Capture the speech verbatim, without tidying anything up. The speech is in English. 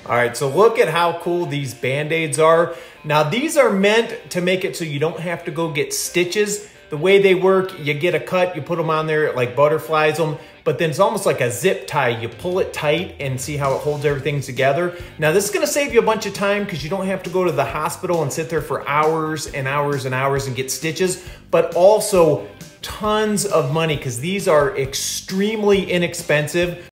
All right, so look at how cool these Band-Aids are. Now, these are meant to make it so you don't have to go get stitches. The way they work, you get a cut, you put them on there like butterflies them, but then it's almost like a zip tie. You pull it tight and see how it holds everything together. Now, this is gonna save you a bunch of time because you don't have to go to the hospital and sit there for hours and hours and hours and get stitches, but also tons of money because these are extremely inexpensive.